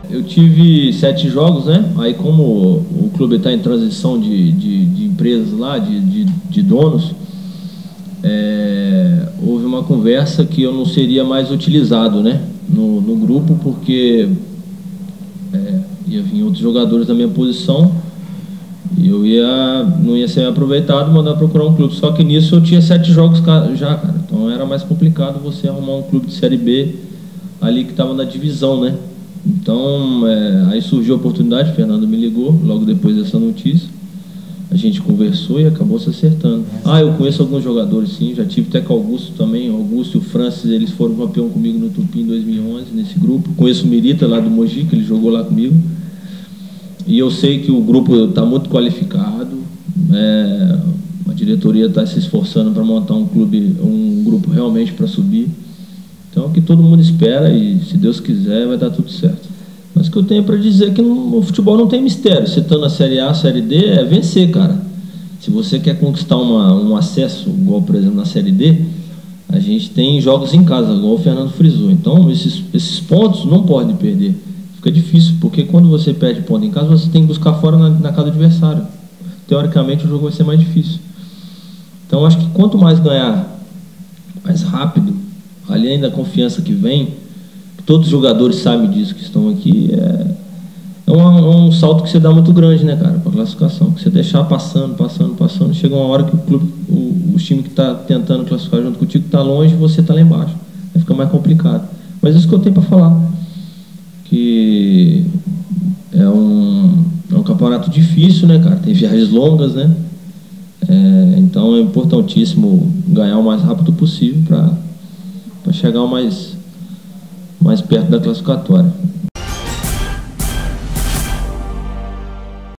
Eu tive 7 jogos, né? Aí como o clube está em transição de empresas lá, de donos, houve uma conversa que eu não seria mais utilizado, né? No grupo, porque ia vir outros jogadores da minha posição e não ia ser aproveitado, mandar procurar um clube. Só que nisso eu tinha 7 jogos já, cara. Então era mais complicado você arrumar um clube de Série B ali que estava na divisão, né? Então aí surgiu a oportunidade, o Fernando me ligou logo depois dessa notícia. A gente conversou e acabou se acertando. Eu conheço alguns jogadores, sim. Já tive até com o Augusto também. O Augusto e o Francis, eles foram campeão comigo no Tupi em 2011, nesse grupo. Conheço o Mirita lá do Mogi, que ele jogou lá comigo. E eu sei que o grupo está muito qualificado. A diretoria está se esforçando para montar um grupo realmente para subir. Então é o que todo mundo espera e, se Deus quiser, vai dar tudo certo. Mas o que eu tenho para dizer é que no futebol não tem mistério. Você está na Série A, Série D, é vencer, cara. Se você quer conquistar um acesso, igual, por exemplo, na Série D, a gente tem jogos em casa, igual o Fernando frisou. Então, esses pontos não podem perder. Fica difícil, porque quando você perde ponto em casa, você tem que buscar fora na casa do adversário. Teoricamente, o jogo vai ser mais difícil. Então, acho que quanto mais ganhar mais rápido, além da confiança que vem, todos os jogadores sabem disso que estão aqui, é um salto que você dá muito grande, né, cara, para classificação. Que você deixar passando, chega uma hora que o time que está tentando classificar junto contigo está longe e você está lá embaixo. Aí fica mais complicado. Mas isso que eu tenho para falar, que é um campeonato difícil, né, cara, tem viagens longas, né, então é importantíssimo ganhar o mais rápido possível para chegar o mais perto da classificatória.